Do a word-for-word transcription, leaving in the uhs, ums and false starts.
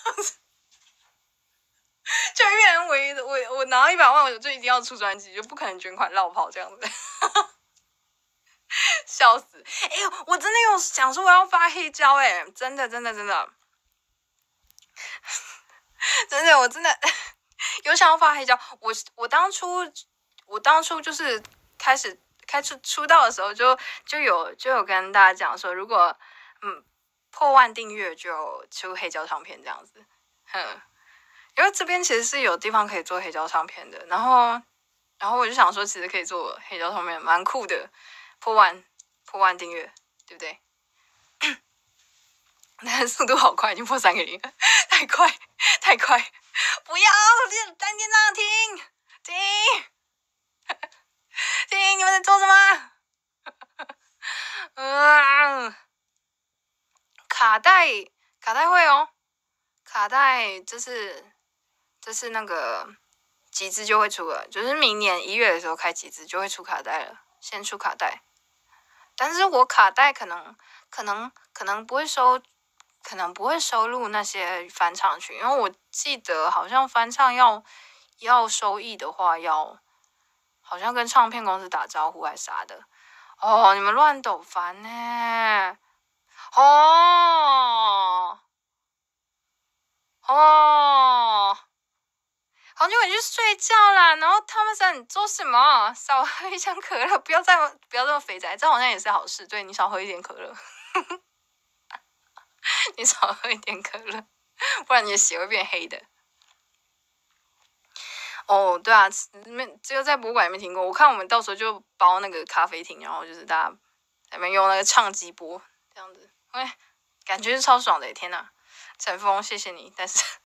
就一人唯一的我我拿到一百万，我就一定要出专辑，就不可能捐款绕跑这样子。笑死！哎、欸，我真的有想说我要发黑胶、欸，哎，真的真的真的，真的我真的有想要发黑胶。我我当初我当初就是开始开始出道的时候就，就就有就有跟大家讲说，如果嗯破万订阅就出黑胶唱片这样子，嗯，因为这边其实是有地方可以做黑胶唱片的，然后然后我就想说，其实可以做黑胶唱片，蛮酷的，破万。破万订阅，对不对？但速度好快，已经破三个零，太快，太快！不要，单店长停停停！你们在做什么？嗯，卡带卡带会哦，卡带这是这是那个集资就会出了，就是明年一月的时候开集资就会出卡带了，先出卡带。但是我卡带可能可能可能不会收，可能不会收录那些翻唱曲，因为我记得好像翻唱要要收益的话，要好像跟唱片公司打招呼还是啥的。哦，你们乱抖翻呢？哦哦。好久你去睡觉啦，然后他们说你做什么？少喝一箱可乐，不要再不要这么肥宅，这好像也是好事。对，你少喝一点可乐，你少喝一点可乐，不然你的血会变黑的。哦，对啊，没只有在博物馆里面听过。我看我们到时候就包那个咖啡厅，然后就是大家在那边用那个唱机播这样子，哎，感觉是超爽的。天哪，陈峰，谢谢你，但是